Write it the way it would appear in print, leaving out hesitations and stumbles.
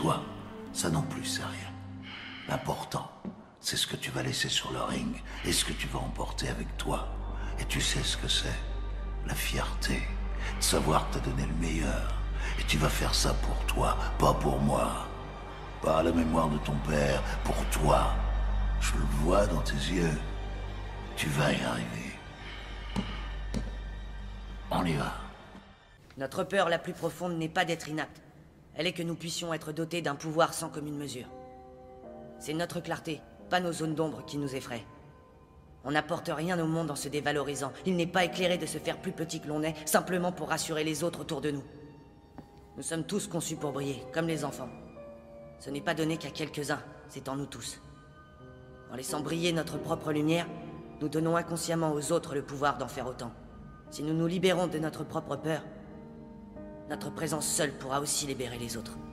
toi, ça non plus c'est rien. L'important, c'est ce que tu vas laisser sur le ring et ce que tu vas emporter avec toi. Et tu sais ce que c'est, la fierté, de savoir que t'as donné le meilleur. Et tu vas faire ça pour toi, pas pour moi. Pas à la mémoire de ton père, pour toi. Je le vois dans tes yeux. Tu vas y arriver. On y va. Notre peur la plus profonde n'est pas d'être inapte. Elle est que nous puissions être dotés d'un pouvoir sans commune mesure. C'est notre clarté, pas nos zones d'ombre qui nous effraient. On n'apporte rien au monde en se dévalorisant. Il n'est pas éclairé de se faire plus petit que l'on est, simplement pour rassurer les autres autour de nous. Nous sommes tous conçus pour briller, comme les enfants. Ce n'est pas donné qu'à quelques-uns, c'est en nous tous. En laissant briller notre propre lumière, nous donnons inconsciemment aux autres le pouvoir d'en faire autant. Si nous nous libérons de notre propre peur, notre présence seule pourra aussi libérer les autres.